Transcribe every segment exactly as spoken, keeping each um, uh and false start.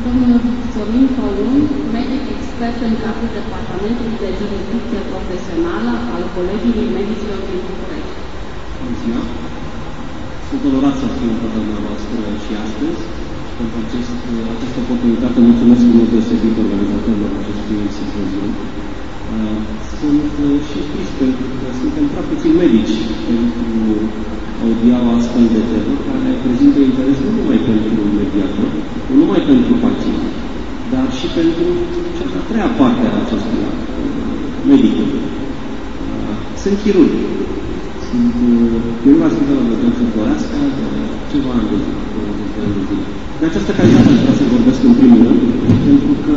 Domnul Sorin Colun, medic expert în cadrul Departamentului de Jurisdicție Profesională al Colegiului Medicilor din București. Bună ziua! Sunt onorat să fiu cu dumneavoastră și astăzi. Pentru acest, această oportunitate mulțumesc în mod deosebit organizatorilor acestui simpozium. Sunt și trist pentru că suntem prea puțini medici pentru audia o astfel de temă care prezintă interes nu numai pentru mediator, nu numai pentru pacient, dar și pentru cea de-a treia parte a acestui act, medicul. Sunt chirurg. Sunt chirurg la Sfântul Urgență Floreasca de ceva ani de zile. De această calitate vreau să vorbesc în primul rând, pentru că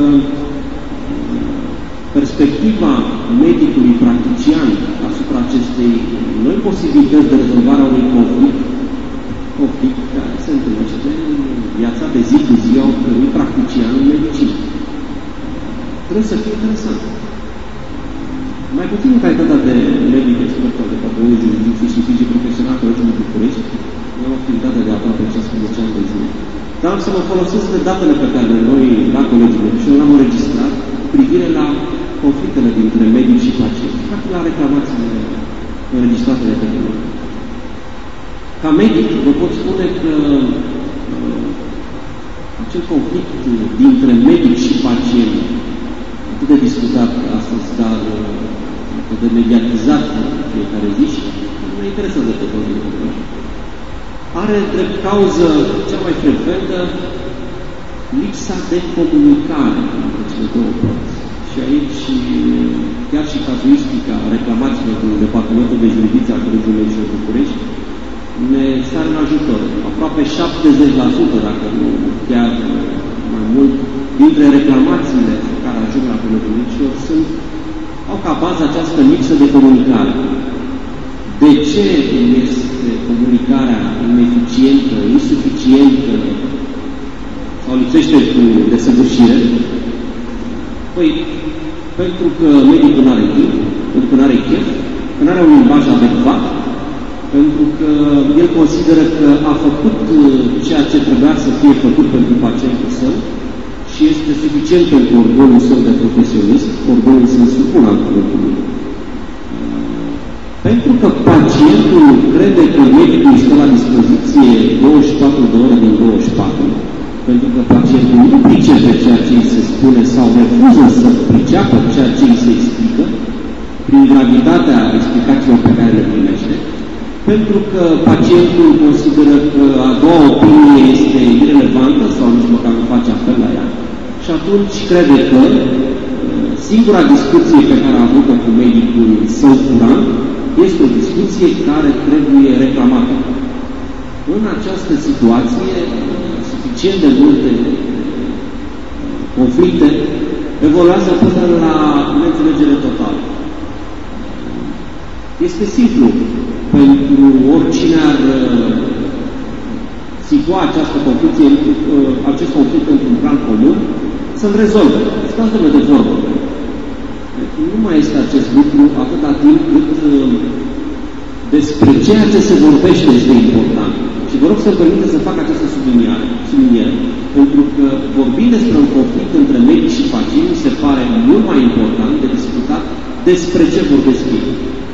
perspectiva medicului practician asupra acestei noi posibilități de rezolvare a unui conflict, conflict care se întâlnește în viața de zi cu zi a unui practician în medicină. Trebuie să fie interesant. Mai puțin în calitatea de medic expert al Departamentului de Jurisdicție și Fizii Profesional Colegiului București, am activitate de aproape șaisprezece ani de zile. Dar am să mă folosesc de datele pe care noi, la Colegiul Medic, și eu le-am înregistrat privire la conflictele dintre medici și pacienți, practic la reclamațiile înregistrate de către noi. Ca medic, vă pot spune că uh, acel conflict dintre medic și pacient, atât de discutat astăzi, dar uh, atât de mediatizat fiecare zi și mă interesează pe toți dintre noi, are drept cauză cea mai frecventă lipsa de comunicare între cele două părți. Și aici, chiar și cazuistica reclamațiilor din Departamentul de Jurisdicție al Colegiului Medicilor București ne sare în ajutor. Aproape șaptezeci la sută, dacă nu chiar mai mult, dintre reclamațiile care ajung la Colegiul Medicilor sunt, au ca bază această lipsă de comunicare. De ce este comunicarea ineficientă, insuficientă sau lipsește cu desăvârșire? Păi, pentru că medicul nu are timp, pentru că nu are chef, că nu are un limbaj adecvat, pentru că el consideră că a făcut ceea ce trebuia să fie făcut pentru pacientul său și este suficient pentru orgolul său de profesionist, orgolul să supun altului. Pentru că pacientul crede că medicul stă la dispoziție douăzeci și patru de ore din douăzeci și patru, pentru că pacientul nu pricepe ceea ce îi se spune sau refuză să priceapă ceea ce îi se explică, prin gravitatea explicațiilor pe care le primește, pentru că pacientul consideră că a doua opinie este irelevantă sau nici măcar nu face apel la ea și atunci crede că singura discuție pe care a avut-o cu medicul său curant este o discuție care trebuie reclamată. În această situație, suficient de multe conflicte evoluează până la neînțelegere totală. Este simplu pentru oricine ar situa această conflicție, acest conflict într-un plan comun, să-l rezolve. Stați de vorbă. Nu mai este acest lucru atâta timp cât despre ceea ce se vorbește este important. Și vă rog să-mi permite să fac această subliniere, subliniere, pentru că vorbind despre un conflict între medici și pacienți, mi se pare mult mai important de discutat despre ce vorbesc ei.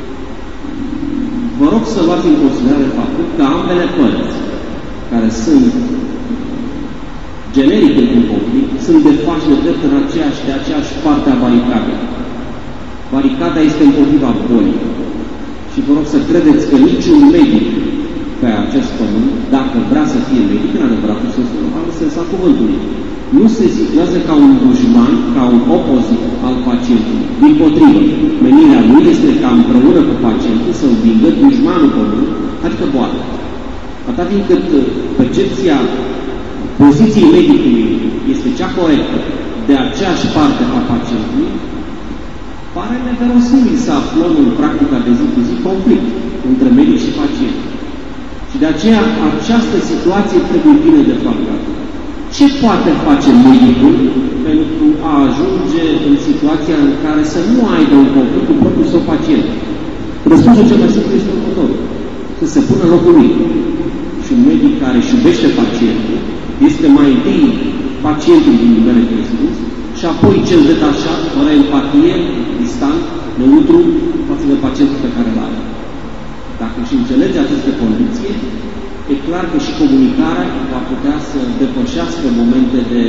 Vă rog să luați în considerare faptul că ambele părți, care sunt generic într-un conflict, sunt de fapt de drept în aceeași, de aceeași parte a baricadei. Baricada este împotriva bolii. Și vă rog să credeți că niciun medic pe acest pământ, dacă vrea să fie medic, în adevăratul sens al cuvântului, nu se situează ca un dușman, ca un opozit al pacientului. Dimpotrivă, menirea lui este ca împreună cu pacientul să învingă dușmanul pământ, adică boala. Atât timp cât percepția poziției medicului este cea corectă de aceeași parte a pacientului, pare neverosimil să aflăm în practica de zi cu zi conflict între medic și pacient. Și de aceea această situație trebuie bine defalcată. Ce poate face medicul pentru a ajunge în situația în care să nu aibă un conflict cu propriul său pacient? Răspunsul cel mai simplu este următorul. Să se pună în locul lui. Și un medic care își iubește pacientul este mai întâi pacientul din numele presuns, și apoi cel detașat, fără empatie, distant, neutru, față de pacientul pe care îl are. Dacă își înțelege aceste condiții, e clar că și comunicarea va putea să depășească momente de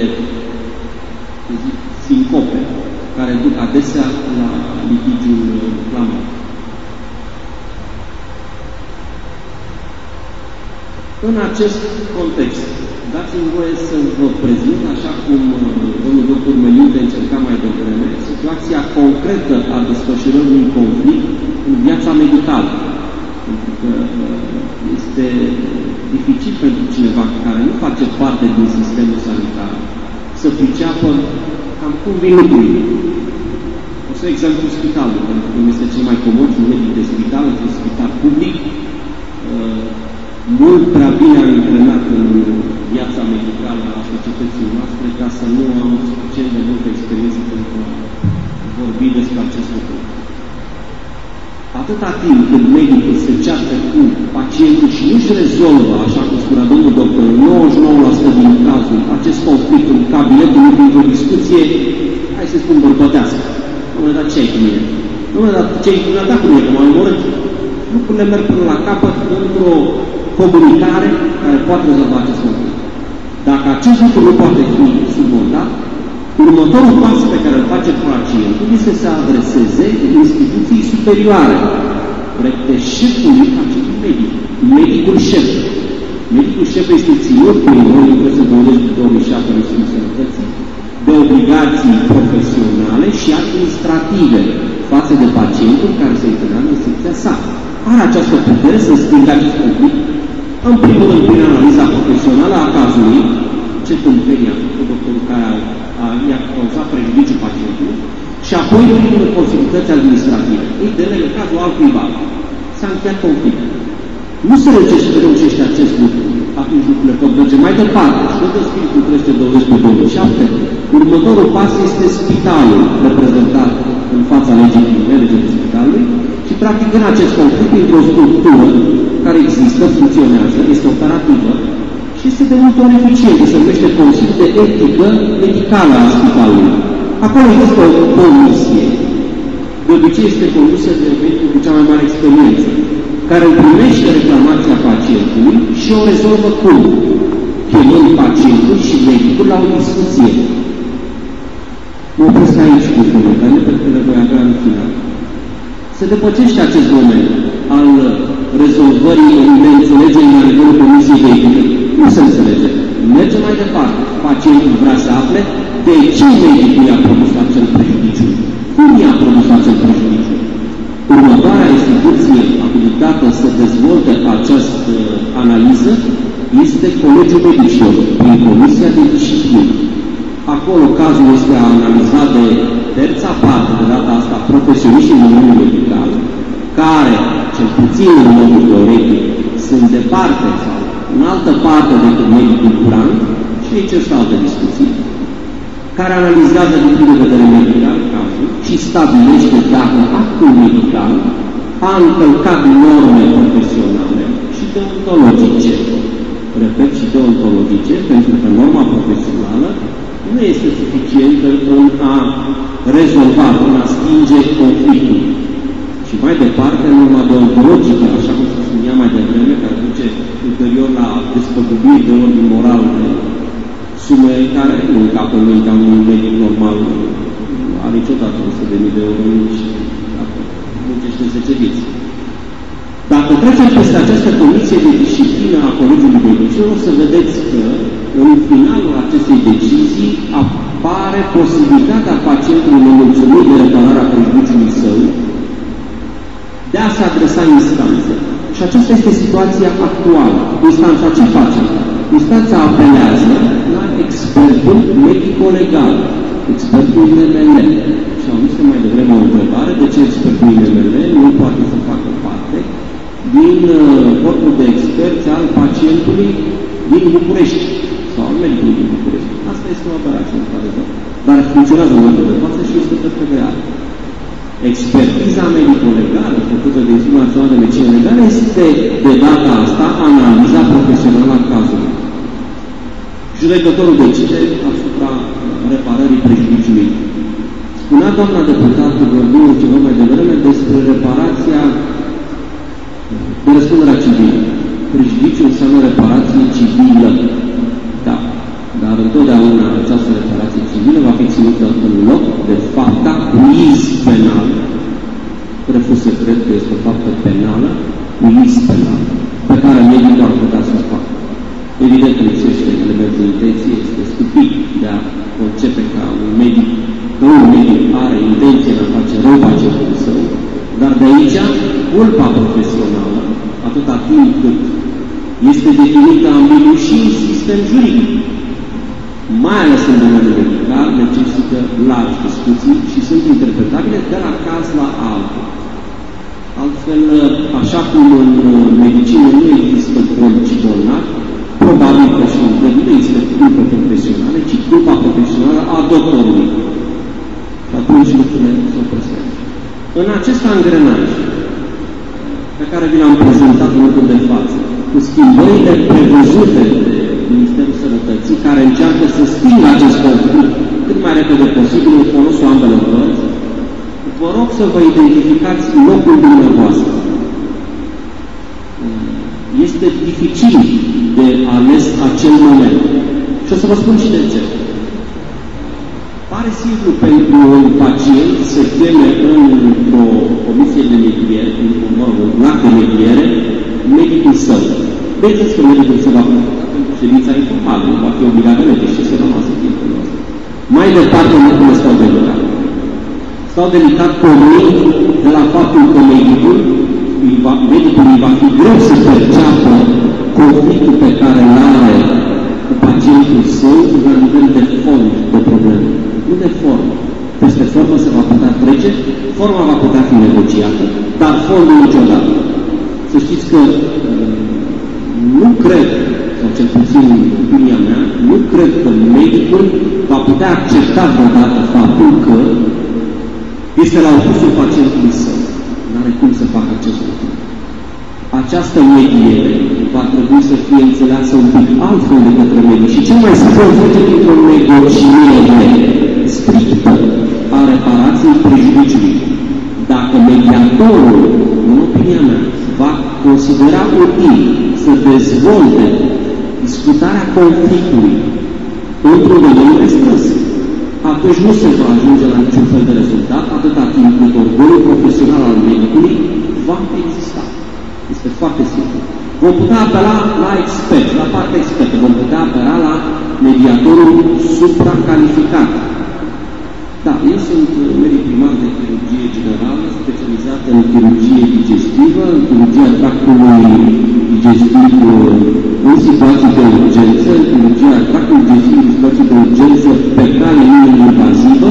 sincope, care duc adesea la litigiul la moarte. În acest context, dați-mi voie să vă prezint, așa cum domnul doctor Meliude încerca mai devreme, situația concretă a desfășurării unui conflict în viața medicală. Pentru că este dificil pentru cineva care nu face parte din sistemul sanitar să priceapă cam cum vin lucrurile. O să exemplu spitalul, pentru că este cel mai comod, un medic de spital, într-un spital public, mult prea bine am antrenat în viața medicală a societății noastre ca să nu am suficient de multă experiență pentru a vorbi despre acest lucru. Atâta timp când medicul se ceartă cu pacientul și nu-și rezolvă, așa cum spunea domnul doctor, nouăzeci și nouă la sută din cazul, acest conflict în cabinetul lui printr-o discuție, hai să spun bărbătească. Dom'le, dar ce ai cu mine? Dom'le, dar ce ai cu mine? Dar cu mine, că m-am omorât. Lucrurile merg până la capăt într-o comunicare care poate rezolva acest conflict. Dacă acest lucru nu poate fi surmontat, următorul pas pe care îl face pacientul este să se adreseze instituții superioare, de șefului acestui medic, medicul șef. Medicul șef este ținut prin rolul douăzeci două mii șapte al Institutului Sănătății de obligații profesionale și administrative față de pacientul care se întâlnează în secția sa. Are această putere să schimbe acest conflict, în primul rând prin analiza profesională a cazului, ce tâmpenie a făcut doctorul care a, a, i-a cauzat prejudiciu pacientului, și apoi prin posibilități administrative. Ei, de lege cazul altcuiva. S-a încheiat conflict. Nu se reușește, reușește acest lucru, atunci lucrurile pot merge mai departe. Și tot Spiritul crește douăzeci pe două mii șapte. Următorul pas este spitalul reprezentat în fața legii criminale, legii spitalului, și practic în acest conflict, într-o structură care există, funcționează, este operativă și este de multe ori eficientă, se numește Consiliul de Etică Medicală a Spitalului. Acolo există o comisie, de obicei este condusă de medicul cu cea mai mare experiență, care primește reclamația pacientului și o rezolvă cum? Chemând pacientul și medicul la o discuție. Mă opresc aici cu comentariile pentru că le voi avea în final. Se depășește acest moment al rezolvării de înțelegerii la nivelul Comisiei de Etică. Nu se înțelege. Merge mai departe. Pacientul vrea să afle de ce medicul i-a produs acel prejudiciu. Cum i-a produs acel prejudiciu? Următoarea instituție abilitată să dezvolte această analiză este Colegiul Medicilor, prin Comisia de Disciplină. Acolo cazul este analizat de terța parte, de data asta profesioniști în domeniul medical, care, cel puțin în modul teoretic, sunt departe sau în altă parte decât medicul curant, și aici este altă discuție, care analizează din punct de vedere medical cazul și stabilește dacă actul medical a încălcat norme profesionale și deontologice. Repet, și deontologice, pentru că norma profesională nu este suficientă în a rezolva, în a stinge conflictul. Și mai departe, norma deontologică, așa cum se spunea mai devreme, care duce ulterior la despăgubiri de ordin moral, de sume care nu în capul lui, ca un medic normal, are niciodată o sută de mii de euro și muncește zece vieți. Dacă trecem peste această comisie de disciplină a Colegiului Medicilor, o să vedeți că în finalul acestei decizii apare posibilitatea pacientului nemulțumit de repararea prejudiciului său de a se adresa instanțe. Și aceasta este situația actuală. Instanța ce face? Instanța apelează la expertul medico-legal, expertul I M L. Și am văzut mai devreme o întrebare, de ce expertul I M L nu poate să facă parte din corpul de experți al pacientului din București sau al medicului din București. Asta este o operație, într-adevăr. Dar funcționează în momentul de față și este perfect real. Expertiza medico-legală făcută de Institutul Național de Medicină Legală este de data asta analiza profesională a cazului. Judecătorul decide asupra Spunea doamna deputată Gordinu ceva mai devreme despre reparația de răspunderea civilă. Prejudiciu înseamnă reparație civilă. Da. Dar întotdeauna această reparație civilă va fi ținută în loc de fapta cuiz penal. Refuz să cred că este o faptă penală, cuiz penal, pe care medicul ar putea să o facă. Evident că lipsește elementul intenție, este stupid de a concepe ca un medic, că un medic are intenție de a face rău pacientului său, dar de aici, culpa profesională, atâta timp cât este definită ambigu și în sistem juridic, mai ales în domeniul medical, necesită largi discuții și sunt interpretabile de la caz la altul. Altfel, așa cum în medicină nu există bolci bolnavi, probabil că și în nu există culpă profesională, ci culpa profesională a doctorului. Și atunci lucrurile se opresc aici. În acest angrenaj pe care vi l-am prezentat în momentul de față, cu schimbările prevăzute de Ministerul Sănătății, care încearcă să stingă acest conflict cât mai repede posibil în folosul ambelor părți, vă rog să vă identificați locul dumneavoastră. Este dificil de ales acel moment. Și o să vă spun și de ce. Pare simplu pentru un pacient să cheme într-o comisie de mediere, într-un un act de mediere, medicul său. Vedeți că medicul se va comporta pentru ședința informală, nu va fi obligat de lege și se rămasă timpul ăsta. Mai departe, lucrurile stau delicat. Stau delicat pornind de la faptul că medicul, medicul îi va fi greu să perceapă conflictul pe care îl are cu pacientul său la nivel de fond de probleme. Nu de formă. Peste formă se va putea trece, forma va putea fi negociată, dar fondul niciodată. Să știți că nu cred, sau cel puțin în opinia mea, nu cred că medicul va putea accepta vreodată faptul că este la opusul pacientului său. Nu are cum să facă acest lucru. Această mediere va trebui să fie înțeleasă un pic altfel de către medic. Și cel mai simplu face dintr-o negociere strictă a reparației prejudiciului. Dacă mediatorul, în opinia mea, va considera util să dezvolte discutarea conflictului într-un domeniu restrâns, atunci nu se va ajunge la niciun fel de rezultat atâta timp cât orgoliul profesional al medicului va exista. Este foarte simplu. Vom putea apela la experți, la partea expertă, vom putea apela la mediatorul supracalificat. Da, eu sunt medic primar de chirurgie generală, specializat în chirurgie digestivă, în chirurgia tractului digestiv în situații de urgență, în chirurgia tractului digestiv în situații de urgență pe cale non-invazivă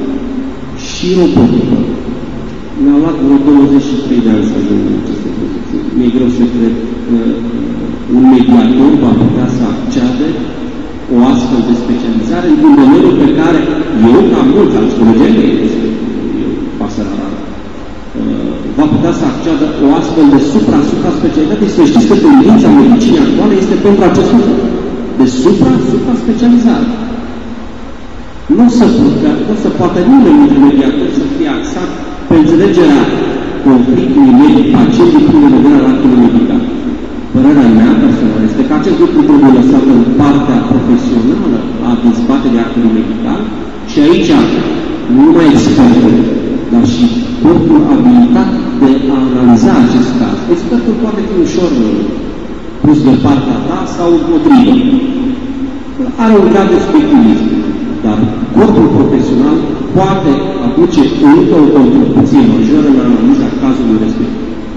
și robotică. Mi-au luat vreo douăzeci și trei de ani să ajung în aceste poziții. Mi-e greu să cred că un mediator va putea să accede o astfel de specializare într-un domeniu pe care eu, ca mulți alți colegi mei, eu pasă la rară, va putea să acceadă o astfel de supra-supra-specialitate. Să știți că tendința medicinii actuale este pentru acest lucru, de supra-supra-specializare. Nu se putea, nu se poate nimeni dintre mediatori să fie axat pe înțelegerea conflictului medic-pacient din punct de vedere al actului medical. Părerea mea personală este că acest lucru trebuie lăsat în partea profesională a dezbaterii actului medical și aici nu numai expertul, dar și corpul abilitat de a analiza acest caz. Expertul poate fi ușor pus de partea ta sau împotrivă. Are un grad de subiectivism, dar corpul profesional poate aduce încă o contribuție majoră în analiza cazului respectiv.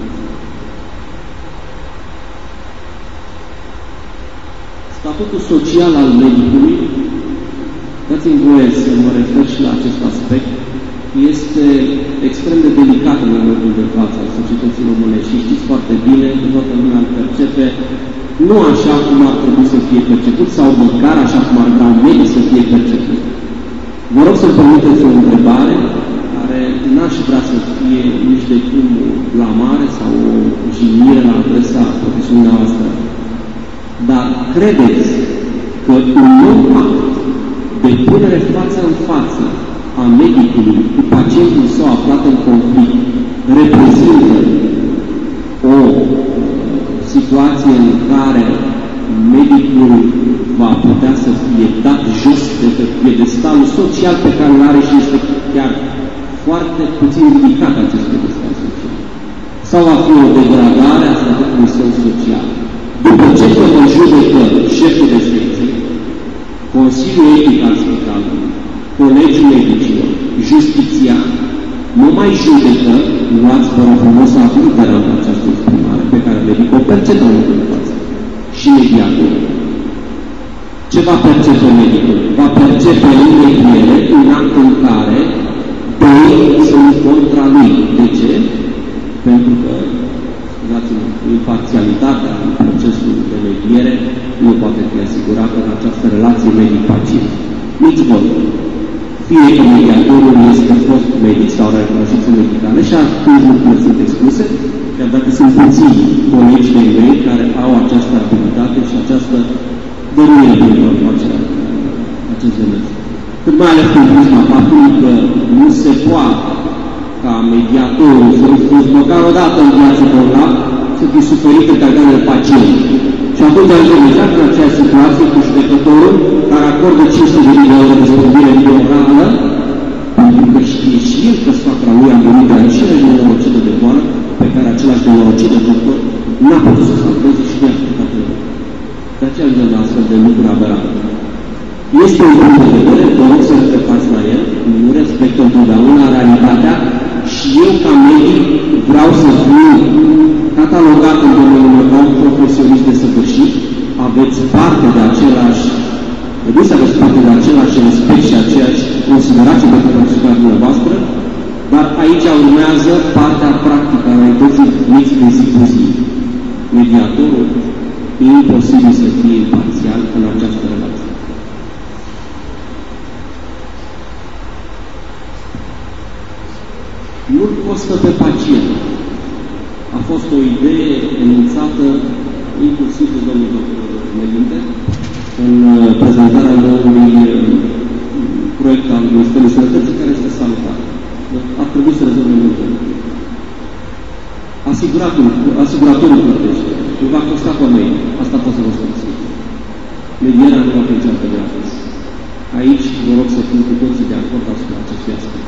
Statutul social al medicului, dați-mi voie să mă refer și la acest aspect, este extrem de delicat în momentul de față al societății române și știți foarte bine că toată lumea îl percepe nu așa cum ar trebui să fie perceput sau măcar așa cum ar vrea un medic să fie perceput. Vă rog să-mi permiteți o întrebare care n-aș vrea să fie nici de cum blamare sau o jignire la adresa profesiunii noastre. Dar credeți că un nou act de punere față în față a medicului cu pacientul său aflat în conflict reprezintă o situație în care medicul va putea să fie dat jos de pe piedestalul social pe care îl are și este chiar foarte puțin ridicat acest piedestal social. Sau va fi o degradare a statutului său social. După ce mă judecă șeful de secție, Consiliul Etic al Spitalului, Colegiul Medicilor, Justiția, nu mai judecă, luați vă rog frumos să aplică această exprimare pe care medicul o percepe în față. Și mediatorul. Ce va percepe medicul? Va percepe în mediere un act în care doi sunt contra lui. De ce? Pentru că, scuzați-mă, imparțialitatea în procesul de mediere nu poate fi asigurată în această relație medic-pacient. Nici vot. Fie că mediatorul este fost medic sau are cunoștințe medicale și atunci lucrurile sunt excluse, chiar dacă sunt puțini colegi de mei care au această abilitate și această dăruire de informație acest demers. Cât mai ales prin prisma faptului că nu se poate ca mediatorul să fi fost măcar o dată în viață pe un lac să fie suferit în calitate de pacient. Și atunci ajungem exact în aceeași situație cu judecătorul care acordă cinci sute de mii de euro de spădire morală pentru că știe și el că soacra lui a murit de aceeași nenorocită de boală pe care același nenorocită doctor n-a putut să salveze și de a de aceea ajungem la astfel de lucruri aberante. Este un punct de vedere, vă rog să reflectați la el, nu respectă întotdeauna realitatea și eu ca medic vreau să fiu catalogat în domeniul meu ca un profesionist de săvârșit, aveți parte de același, trebuie să aveți parte de același respect și aceeași considerație pe care o asupra dumneavoastră, dar aici urmează partea practică a realității vieții de zi cu zi. Mediatorul e imposibil să fie imparțial în această relație. Nu-l costă pe pacient. A fost o idee enunțată inclusiv de domnul doctor Melinte în prezentarea noului proiect al Ministerului Sănătății, care este salutar. Ar trebui să rezolvăm lucrul. Asiguratul, asiguratorul plătește. Nu va costa pe noi. Asta pot să vă spun. Medierea nu va fi niciodată gratis. Aici vă rog să fim cu toții de acord asupra acestui aspect.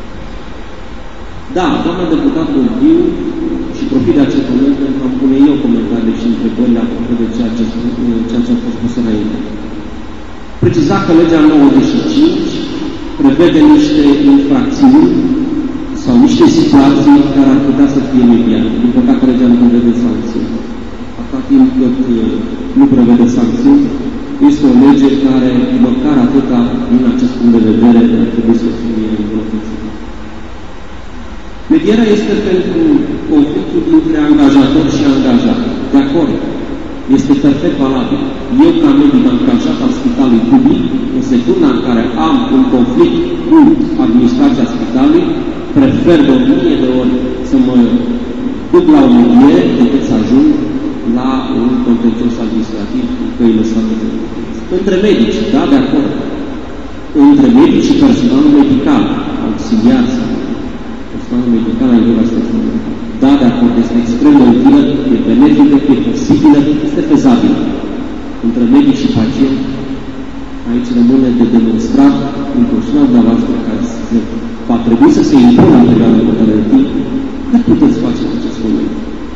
Da, doamna deputat Boldiu, și profit de acest moment pentru a pune eu comentarii și întrebările apropo de ceea ce, ceea ce a fost spus înainte. Preciza că legea nouăzeci și cinci prevede niște infracțiuni sau niște situații care ar putea să fie mediate. Din păcate, legea nu prevede sancțiuni. Atâta timp cât nu prevede sancțiuni, este o lege care, măcar atâta, din acest punct de vedere, ar trebui să fie îmbunătățită. Medierea este pentru conflictul dintre angajator și angajat. De acord. Este perfect valabil. Eu, ca medic angajat al spitalului public, în secunda în care am un conflict cu administrația spitalului, prefer de o mie de ori să mă duc la o mediere decât să ajung la un contencios administrativ cu căi lăsate de între medici, da, de acord. Între medici și personalul medical, auxiliar sau personalul medical la nivelul statului. Da, de acord, este extrem de utilă, e benefică, e posibilă, este fezabilă. Între medic și pacient, aici rămâne de demonstrat în personal de la voastră care se, va trebui să se impună în perioada următoare de timp, cât puteți face în acest moment.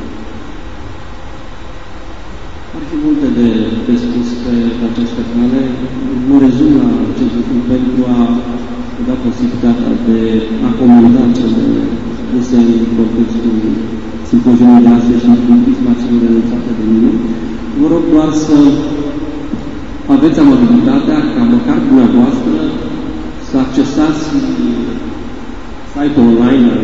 Ar fi multe de, de spus pe, pe această cale. Mă rezum la acest lucru pentru a da posibilitatea de a comenta cele spuse în contextul simpozionului de astăzi și în prisma celor renunțate de mine. Vă rog doar să aveți amabilitatea ca măcar dumneavoastră să accesați site-ul online al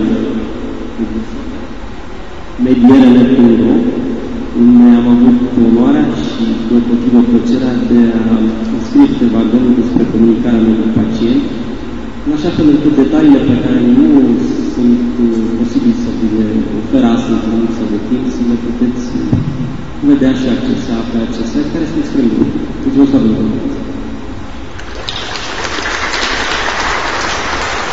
medierele punct ro, unde am avut onoarea și deopotrivă plăcerea de a scrie câteva gânduri despre comunicarea medic pacient, în așa fel încât detaliile pe care nu sunt posibil să vi le ofer astăzi în lipsă de timp, să le puteți vedea și accesa pe acest site, care este extrem de util. Mulțumesc foarte mult!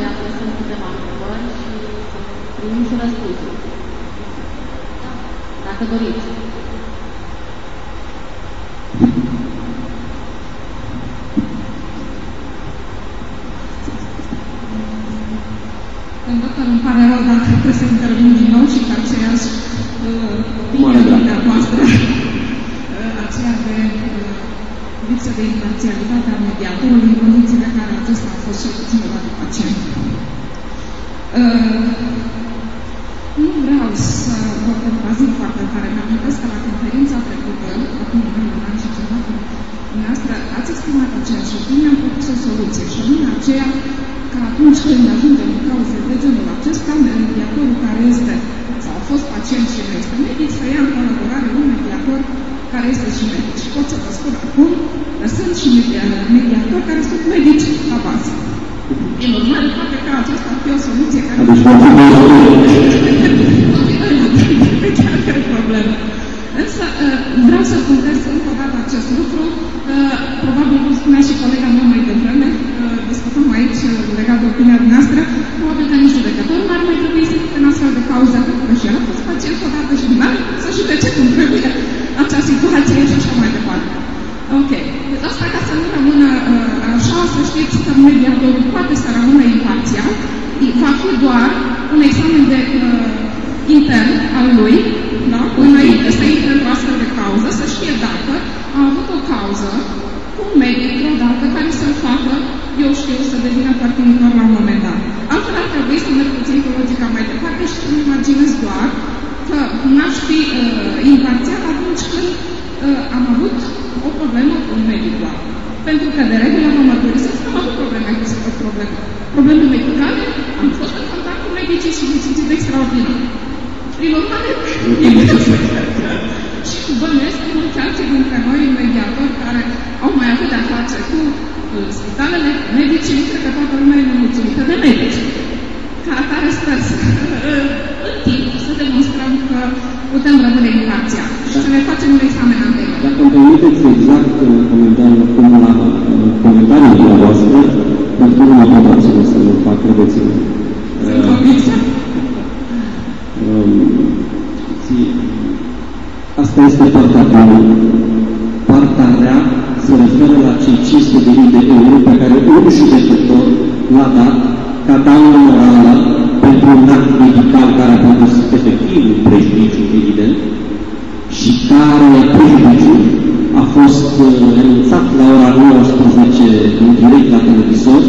să-i adresăm câteva întrebări și să primim și răspunsuri. Dacă doriți. Doctor, îmi pare rău dacă trebuie să intervin din nou și că aceeași linia voastră, aceea de lipsă de imparțialitate a mediatorului în condițiile în care acesta a fost și ținutat de pacient. Nu vreau să vă contrazic foarte tare. Mă amintesc că la conferința trecută, acum un an și ceva, dumneavoastră ați exprimat aceeași opinie, am propus o soluție și anume aceea că atunci când ajungem în cauze de genul acesta, mediatorul care este sau a fost pacient și nu este medic, să ia în colaborare un mediator care este și medic. Și pot să vă spun acum că sunt și mediatori care sunt medici la bază. În urmare, poate că aceasta ar fi o soluție care... Deci, nu chiar că e problemă. Însă, vreau să contest încă o dată acest lucru. Probabil, cum spunea și colega mea mai devreme, discutăm aici legat de opinia noastră, probabil că nici judecătorul nu ar mai trebui să fie în astfel de cauză, pentru că și el a fost pacient odată și nu să judece cum trebuie acea situație și așa mai departe. Ok. Deci asta ca să nu rămână uh, așa, să știți că mediatorul poate să rămână imparțial, va fi doar un examen de uh, intern al lui, da? Înainte să intre într-o astfel de cauză, să știe dacă a avut o cauză cu un medic vreodată care să-l facă, eu știu, să devină părtinitor la un moment dat. Altfel ar trebui să merg puțin cu logica mai departe și să-mi imaginez doar că n-aș fi uh, imparțial atunci când uh, am avut o problemă cu un medic doar. Pentru că de regulă mă mărturisesc că am avut probleme cu probleme. Probleme medicale, am fost în contact cu medicii și mi-am simțit extraordinar. Prin urmare, și bănuiesc că mulți alții dintre noi mediatori care au mai avut de-a face cu uh, spitalele, medicii, cred că toată lumea e nemulțumită de medici. Ca atare sper să, uh, în timp, să demonstrăm că putem rămâne imparțiali și să ne facem un examen anterior. Dacă îmi permiteți exact comentariul acumulat, comentariul dumneavoastră, pentru că nu mă pot abține să nu fac, credeți-mă. Sunt convinsă. Asta este partea bună. Partea rea se referă la cei cinci sute de mii de euro pe care un judecător l-a dat ca daună morală pentru un act medical care a produs efectiv un prejudiciu, evident, și care prejudiciu a fost renunțat la ora nouăsprezece în direct la televizor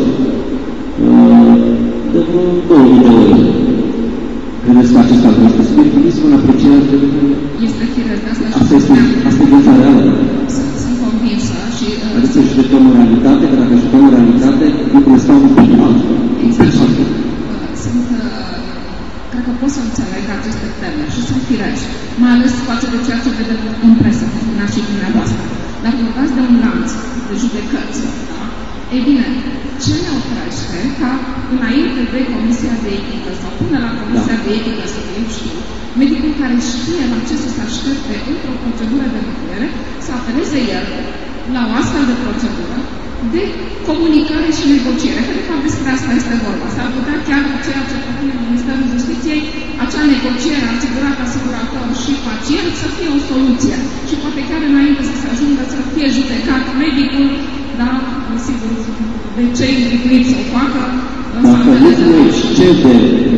de vreo două mii de ore. Credeți că acesta ar este subiectivism în aprecierea de lucrurile? Este firesc, asta și asta este, asta e viața reală. Sunt, sunt convinsă și... Uh, adică să judecăm în realitate, că dacă judecăm în realitate, lucrurile stau un pic altfel. Exact. Uh, sunt, uh, cred că pot să înțeleg aceste temeri și sunt firești, mai ales față de ceea ce vedem în presă, cum spunea și dumneavoastră. Dacă vorbați de un lanț de judecăți, da? Ei bine, ce ne oprește ca înainte de Comisia de Etică sau până la Comisia da. de Etică, să eu știu, medicul care știe la ce să se aștepte într-o procedură de mediere, să apeleze el la o astfel de procedură de comunicare și negociere. Că de fapt despre asta este vorba. S-ar putea chiar ceea ce propune Ministerul Justiției, acea negociere asigurat, asigurator și pacient să fie o soluție. Și poate chiar înainte să se ajungă să fie judecat medicul, da, sigur, de cei învinuiți să o facă. Dacă nu treci ce de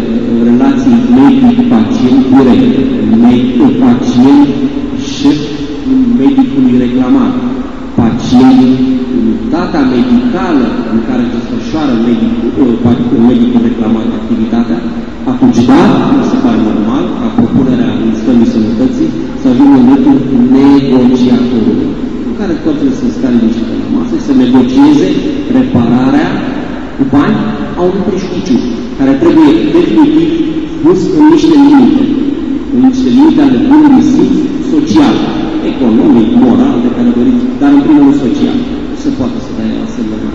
relații medic-pacient direct, medic-pacient șef medicului reclamat, pacient, data medicală în care desfășoară medicul, medicul reclamat activitatea, atunci da, nu se pare normal, ca propunerea Ministerului Sănătății, să ajungă în mediul negociatorului, în care toate sunt stare liniștite la masă, să negocieze repararea cu bani a unui prejudiciu, care trebuie definitiv pus în niște limite, în niște limite ale bunului simț social, economic, moral, de care doriți, dar în primul rând social. Nu se poate să dai asemenea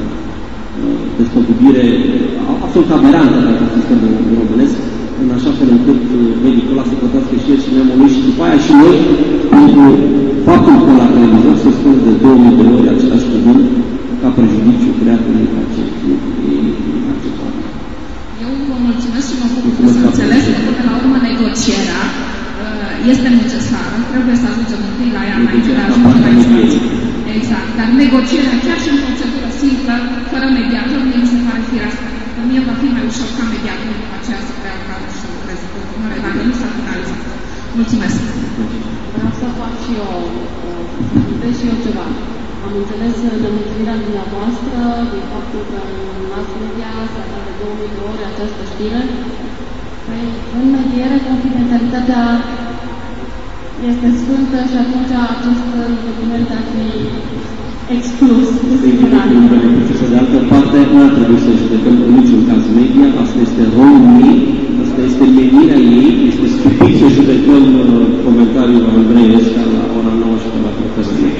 uh, despăgubire absolut aberantă pentru sistemul românesc, în așa fel încât uh, medicul ăla să plătească și el și neamul lui și după aia și noi, pentru faptul că la televizor se spune de două mii de ori același cuvânt ca prejudiciu creat în pacient. E inacceptabil. Eu vă mulțumesc și mă bucur că s-a înțeles că până la urmă negocierea este necesară. Trebuie să ajungem întâi la ea înainte de a ajunge la instanță. Exact. Dar negocierea, chiar și în procedură simplă, fără mediator, mie mi se pare firească. Că mie va fi mai ușor ca mediator după aceea să preia care și să lucrez în continuare, dacă nu s-a finalizat. Mulțumesc. Vreau să fac și eu, să comentez și eu ceva. Am înțeles nemulțumirea dumneavoastră din faptul că în mass media s-a dat de două mii de ori această știre. Păi, în mediere, confidențialitatea este sfântă și atunci acest document ar fi exclus. Și de altă parte, nu ar trebui să judecăm în niciun caz media, asta este rolul ei, asta este menirea ei, este stupid să judecăm comentariul Andrei Esca la ora nouă și de la profesorie.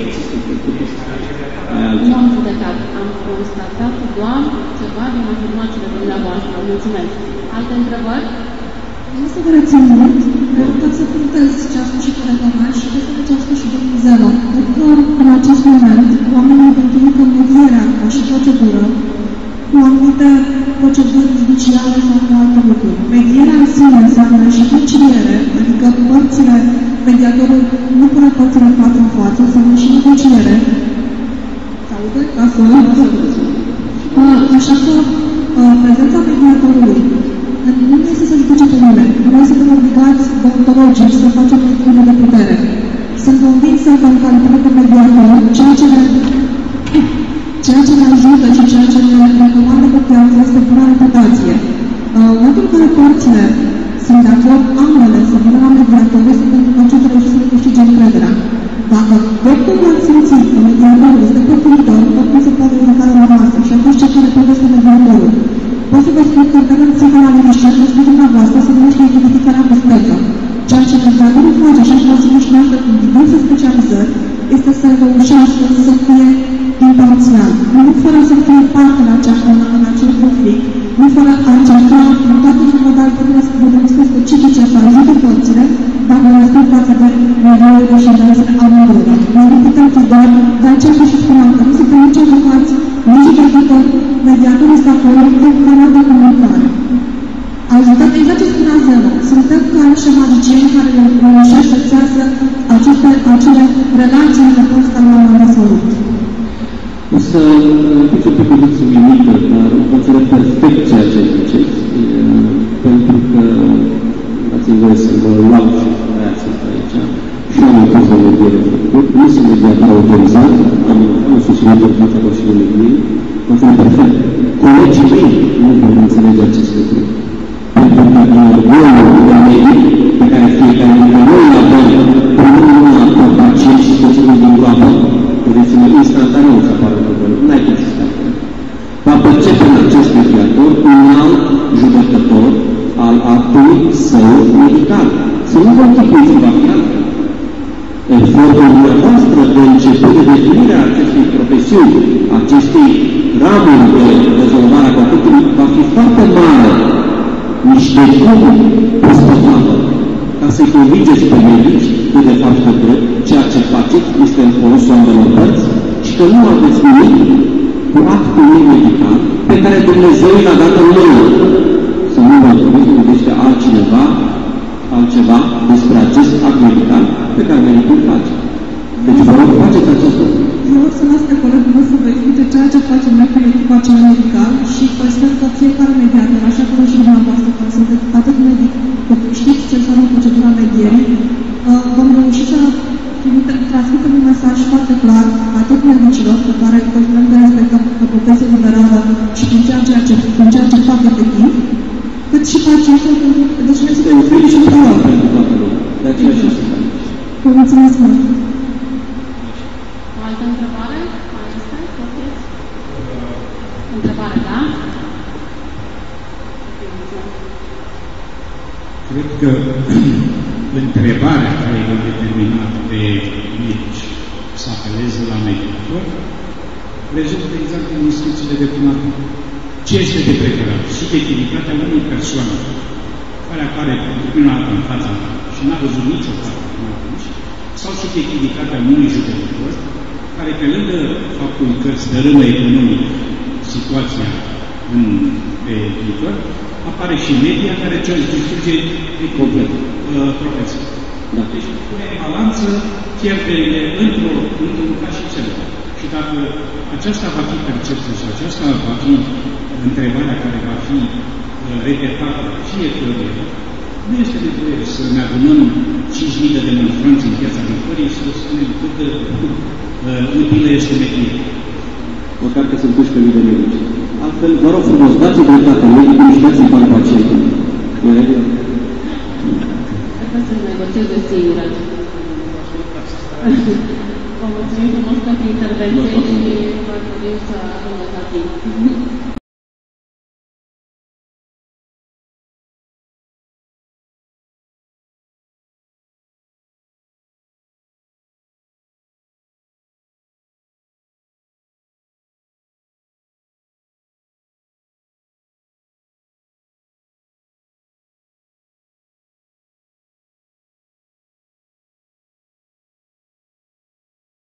Nu am judecat, am constatat doar ceva din afirmațiile dumneavoastră. Mulțumesc. Alte întrebări? Nu să vă rețin mult, vreau doar să punctez ce a spus și colega mea și cred că ce a spus și domnul Zelo. Cred că în acest moment oamenii identifică medierea ca și procedură cu anumite proceduri judiciare sau cu alte lucruri. Medierea în sine înseamnă și conciliere, adică părțile, mediatorul nu pune părțile față în față, înseamnă și negociere. Se aude? Ca să Așa că prezența mediatorului nu este să judice pe nimeni. Noi suntem obligați deontologici să facem lecturile de putere. Sunt convinsă că în calitate de mediator, ceea ce ne, ceea ce ne ajută și ceea ce ne recomandă pe piață este bună reputație. În momentul în care părțile sunt de acord ambele să vină la mediator, este pentru că acest reușit să le câștige încrederea. Dacă dreptul l-a simțit că mediatorul este părturitor, totul se poate ridica la masă și atunci cea care poate este mediatorul. Pot să vă spun că în termen psihoanaliști, cum spune dumneavoastră, se numește identificarea cu speță. Ceea ce mediatorul face, așa cum ați spus și noastră, cu diverse specializări, este să reușească să fie imparțial. Nu fără să fie parte în, acea, în, în acel conflict, nu fără a încerca în toate modalitățile specifice să ajute părțile, dar nu este față de mediul și interesele amândouă. Noi nu putem fi doar, de aceea și spuneam că nu suntem nici avocați, nici judecători, mediatorul este acolo în canal de comunicare. Ajutat, exact ce spunea Zelo, suntem ca șematicieni care reușesc să-ți iasă aceste, acele relații între părți care l-au mai salut. O să fiți un pic puțin uimită, dar o înțeleg perfect ceea ce ziceți, pentru că dați-mi voie să vă luau și reați aici. Și am inclus de mediere făcut, nu sunt mediator autorizat, am un susținut în fața Consiliului Mii, mă înțeleg perfect. Colegii mei nu vor înțelege acest lucru. Pentru că rolul de medic pe care fiecare dintre noi îl avem, primul nu la pacient și specialul din groapă, credeți-mă, instantaneu să apară problemă. N-ai cum să stai. Va percepe în acest mediator un alt judecător al actului său medical. Să nu vă închipuiți că va fi altfel. Efortul dumneavoastră de început de definirea acestei profesiuni, acestei ramuri de rezolvare a conflictului, va fi foarte mare. Niște cum postăpată, ca să-i convingeți pe medici că de fapt că ceea ce faceți este în folosul ambelor părți și că nu aveți nimic cu actul medical pe care Dumnezeu l-a dat în mână. Să nu vă gândește altcineva, altceva despre acest act medical pe care medicul face. Deci vă rog, faceți acest lucru. Eu o să las pe colegul meu să vă explice ceea ce facem noi cu echipul acela medical și sper că fiecare mediator, așa cum și dumneavoastră, care sunteți atât medic, că știți ce înseamnă procedura medierii, vom reuși să transmitem un mesaj foarte clar atât medicilor pe care considerăm că respectăm pe profesie liberală și prin ceea ce, prin ceea ce fac efectiv, cât și pacienților, pentru că deci noi suntem frici și lor. De aceea și sunt aici. Vă mulțumesc mult! O altă întrebare? Mai este? Poftiți? Întrebare, da? Cred că întrebarea care i-a determinat pe medici să apeleze la mediator rezultă exact în discuțiile de până acum. Ce este de preferat? Subiectivitatea unei persoane care apare prima dată în fața ta și n-a văzut niciodată până atunci, sau subiectivitatea unui judecător care, pe lângă faptul că îți dărâmă economic situația în, pe viitor, apare și media care distruge complet uh, profesia. Da. Deci pune în balanță pierderile într-o, într-un ca și celălalt. Și dacă aceasta va fi percepția și aceasta va fi întrebarea care va fi uh, repetată fiecare, nu este nevoie să ne adunăm cinci mii de demonstranți în Piața Victoriei și să spunem cât de uh, utilă este media. Măcar că sunt unsprezece mii de medici. Altfel, vă rog frumos, dați-i dreptate medicul și dați-i bani pacientului. E regulă? Asta să negocieze singură. Vă mulțumim frumos pentru intervenție și vă dorim să ajungeți la timp.